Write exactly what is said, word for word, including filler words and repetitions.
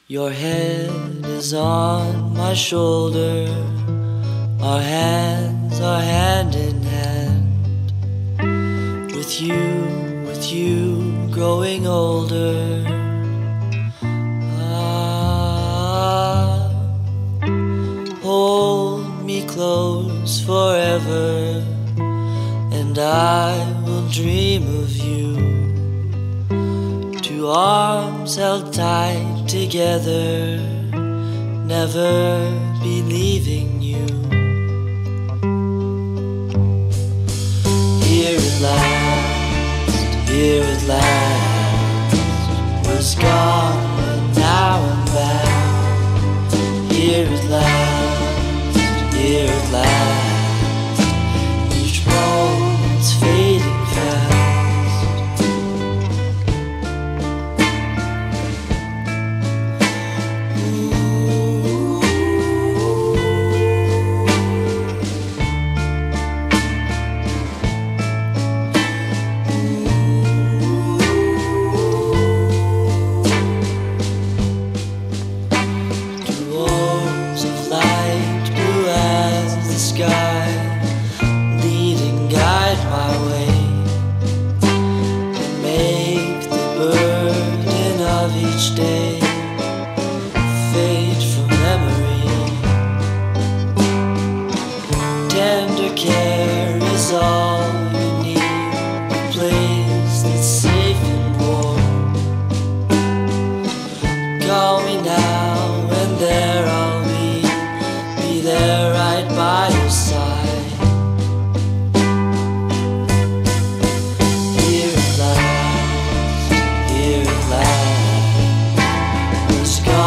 Your head is on my shoulder, our hands are hand in hand. With you, with you growing older. Ah, hold me close forever, and I will dream of you. Two arms held tight together, never be leaving you. Here at last, here at last, was gone but now I'm back. Here at last, here at last, each moment's fading fast. Leading guide my way, and make the burden of each day fade from memory. Tender care is all you need, a place that's safe and warm. Call me now and there I'll be, be there right by your side. Here at last, here at last, was gone.